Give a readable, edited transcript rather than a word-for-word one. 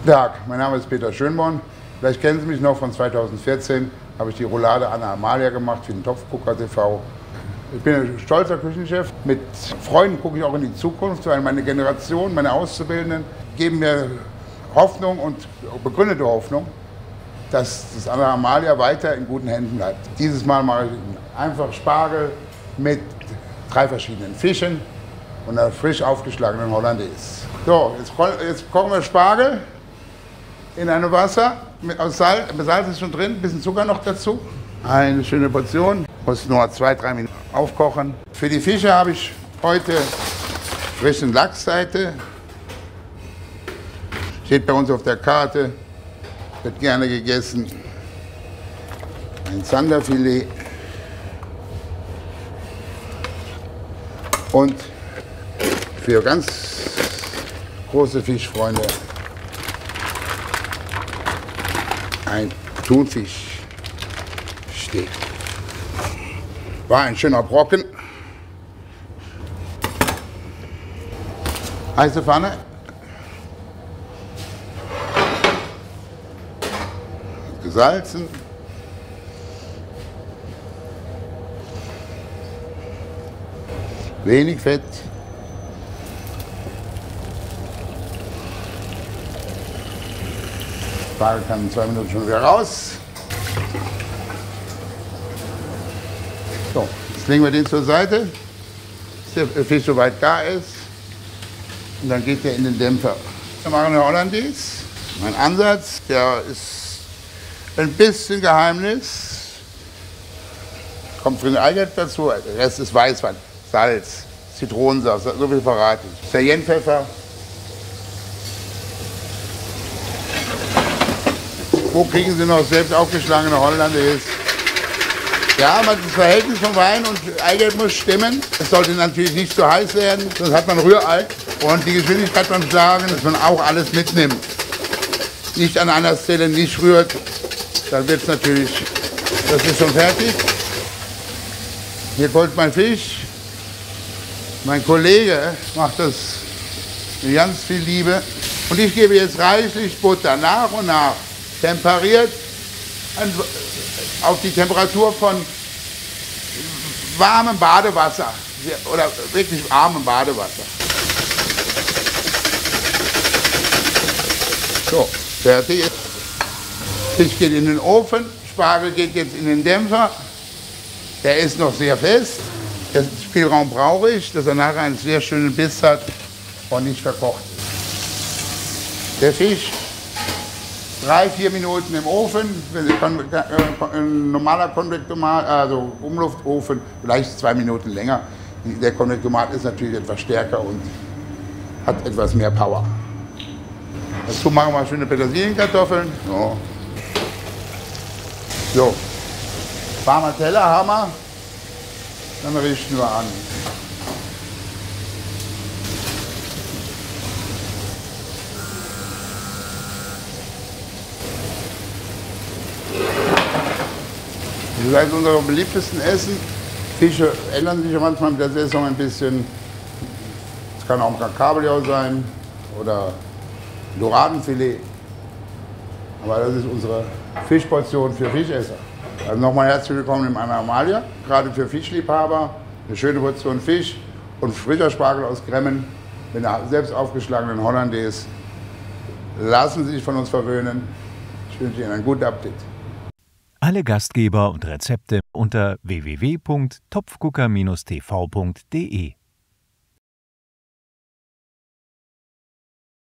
Guten Tag, mein Name ist Peter Schönborn. Vielleicht kennen Sie mich noch von 2014, habe ich die Roulade Anna Amalia gemacht für den Topfgucker TV. Ich bin ein stolzer Küchenchef. Mit Freunden gucke ich auch in die Zukunft, weil meine Generation, meine Auszubildenden geben mir Hoffnung und begründete Hoffnung, dass das Anna Amalia weiter in guten Händen bleibt. Dieses Mal mache ich einfach Spargel mit 3 verschiedenen Fischen und einer frisch aufgeschlagenen Hollandaise. So, jetzt kochen wir Spargel in einem Wasser. Aus Salz ist schon drin, ein bisschen Zucker noch dazu. Eine schöne Portion. Muss nur 2-3 Minuten aufkochen. Für die Fische habe ich heute frischen Lachsseite. Steht bei uns auf der Karte. Wird gerne gegessen. Ein Zanderfilet. Und für ganz große Fischfreunde ein Thunfischsteak. War ein schöner Brocken. Heiße Pfanne. Gesalzen. Wenig Fett. Spargel kann in 2 Minuten schon wieder raus. So, jetzt legen wir den zur Seite, bis der Fisch soweit gar ist. Und dann geht der in den Dämpfer. Wir machen eine Hollandaise. Mein Ansatz, der ist ein bisschen Geheimnis. Kommt für den Eigelb dazu, der Rest ist Weißwein, Salz, Zitronensaft, so viel verrate ich. Cayennepfeffer. Wo kriegen Sie noch selbst aufgeschlagene Hollandaise? Ja, das Verhältnis von Wein und Eigelb muss stimmen. Es sollte natürlich nicht zu heiß werden, sonst hat man Rührei. Und die Geschwindigkeit beim Schlagen, dass man auch alles mitnimmt. Nicht an einer Stelle nicht rührt, dann wird es natürlich, das ist schon fertig. Hier kommt mein Fisch. Mein Kollege macht das mit ganz viel Liebe. Und ich gebe jetzt reichlich Butter, nach und nach, temperiert auf die Temperatur von warmem Badewasser oder wirklich warmem Badewasser. So, fertig. Fisch geht in den Ofen, Spargel geht jetzt in den Dämpfer. Der ist noch sehr fest. Den Spielraum brauche ich, dass er nachher einen sehr schönen Biss hat und nicht verkocht. Der Fisch 3-4 Minuten im Ofen, ein normaler Konvektomat, also Umluftofen, vielleicht 2 Minuten länger. Der Konvektomat ist natürlich etwas stärker und hat etwas mehr Power. Dazu machen wir schöne Petersilienkartoffeln. So. Warmer Teller haben wir, dann richten wir an. Das ist unsere beliebtesten Essen. Fische ändern sich ja manchmal mit der Saison ein bisschen. Es kann auch ein Kabeljau sein oder Doradenfilet. Aber das ist unsere Fischportion für Fischesser. Also nochmal herzlich willkommen im Anna Amalia. Gerade für Fischliebhaber eine schöne Portion Fisch und frischer Spargel aus Gremmen mit einer selbst aufgeschlagenen Hollandaise. Lassen Sie sich von uns verwöhnen. Ich wünsche Ihnen einen guten Appetit. Alle Gastgeber und Rezepte unter www.topfgucker-tv.de